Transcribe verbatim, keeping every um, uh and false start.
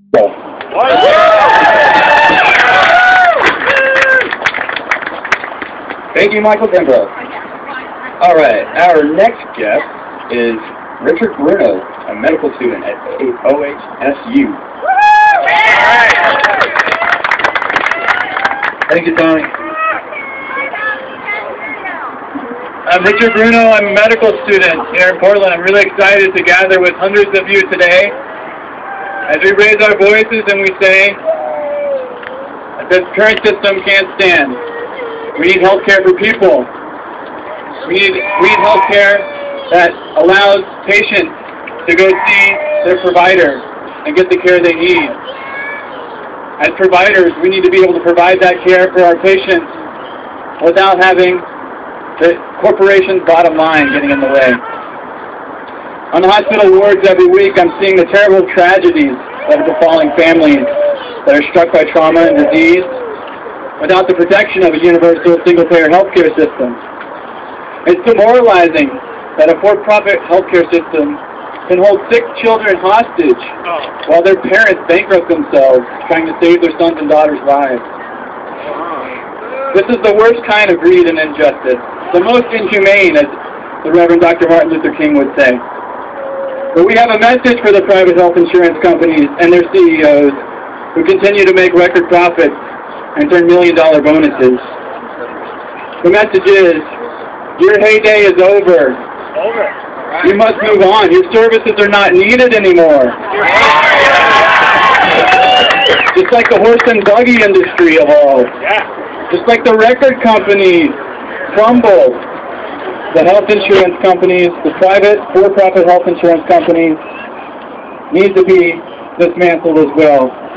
Thank you, Michael Pembroke. All right, our next guest is Richard Bruno, a medical student at O H S U. Thank you, Tony. I'm Richard Bruno. I'm a medical student here in Portland. I'm really excited to gather with hundreds of you today as we raise our voices and we say that this current system can't stand. We need health care for people. We need, we need health care that allows patients to go see their provider and get the care they need. As providers, we need to be able to provide that care for our patients without having the corporation's bottom line getting in the way. On the hospital wards every week, I'm seeing the terrible tragedies that are befalling families that are struck by trauma and disease without the protection of a universal single-payer healthcare system. It's demoralizing that a for-profit healthcare system can hold sick children hostage while their parents bankrupt themselves trying to save their sons and daughters' lives. This is the worst kind of greed and injustice, the most inhumane, as the Reverend Doctor Martin Luther King would say. But we have a message for the private health insurance companies and their C E Os who continue to make record profits and turn million-dollar bonuses. The message is, your heyday is over. Over. You must move on. Your services are not needed anymore. Just like the horse and buggy industry evolved. Yeah. Just like the record companies crumbled. The health insurance companies, the private for-profit health insurance companies, need to be dismantled as well.